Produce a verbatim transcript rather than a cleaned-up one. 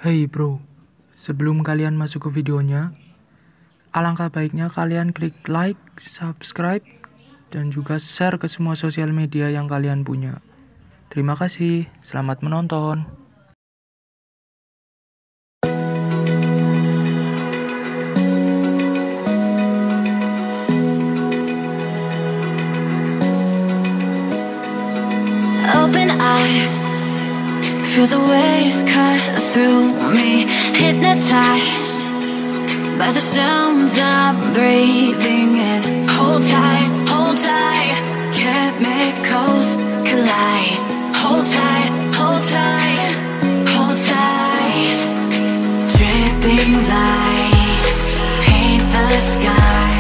Hey bro, sebelum kalian masuk ke videonya, alangkah baiknya kalian klik like, subscribe, dan juga share ke semua sosial media yang kalian punya. Terima kasih, selamat menonton. Open eye, feel the waves cut through me, hypnotized by the sounds I'm breathing in. Hold tight, hold tight, chemicals collide. Hold tight, hold tight, hold tight. Dripping lights paint the sky.